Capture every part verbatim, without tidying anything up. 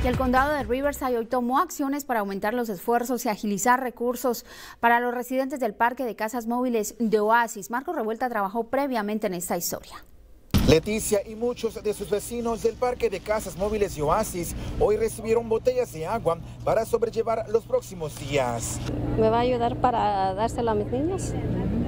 Y el condado de Riverside hoy tomó acciones para aumentar los esfuerzos y agilizar recursos para los residentes del parque de casas móviles de Oasis. Marco Revuelta trabajó previamente en esta historia. Leticia y muchos de sus vecinos del parque de casas móviles de Oasis hoy recibieron botellas de agua para sobrellevar los próximos días. Me va a ayudar para dárselo a mis niños. Sí.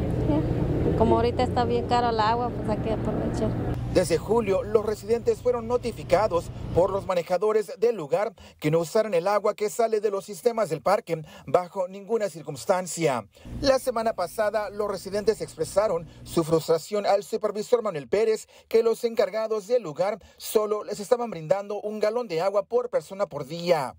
Como ahorita está bien caro el agua, pues hay que aprovechar. Desde julio, los residentes fueron notificados por los manejadores del lugar que no usaran el agua que sale de los sistemas del parque bajo ninguna circunstancia. La semana pasada, los residentes expresaron su frustración al supervisor Manuel Pérez que los encargados del lugar solo les estaban brindando un galón de agua por persona por día.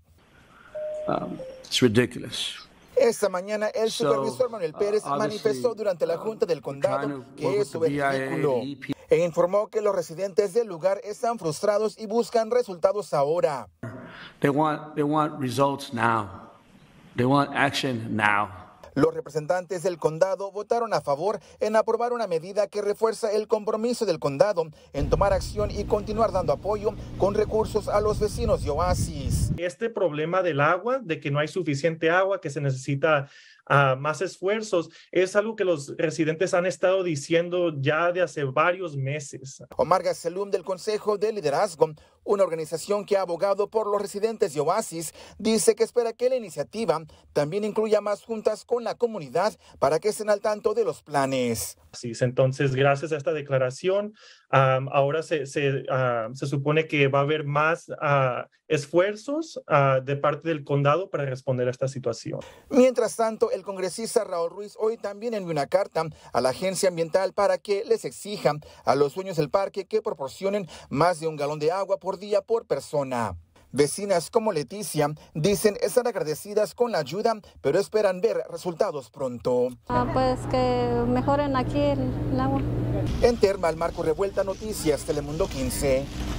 Um, it's ridiculous. Esta mañana, el supervisor Manuel Pérez uh, manifestó durante la Junta del Condado que eso es ridículo e informó que los residentes del lugar están frustrados y buscan resultados ahora. They want, they want results now. They want action now. Los representantes del condado votaron a favor en aprobar una medida que refuerza el compromiso del condado en tomar acción y continuar dando apoyo con recursos a los vecinos de Oasis. Este problema del agua, de que no hay suficiente agua, que se necesita uh, más esfuerzos, es algo que los residentes han estado diciendo ya de hace varios meses. Omar Gazelum del Consejo de Liderazgo, una organización que ha abogado por los residentes de Oasis, dice que espera que la iniciativa también incluya más juntas con la comunidad para que estén al tanto de los planes. Sí, entonces, gracias a esta declaración, um, ahora se, se, uh, se supone que va a haber más uh, esfuerzos uh, de parte del condado para responder a esta situación. Mientras tanto, el congresista Raúl Ruiz hoy también envió una carta a la agencia ambiental para que les exijan a los dueños del parque que proporcionen más de un galón de agua por día por persona. Vecinas como Leticia dicen estar agradecidas con la ayuda, pero esperan ver resultados pronto. Ah, pues que mejoren aquí el, el agua. En Termal, Marco Revuelta, Noticias, Telemundo quince.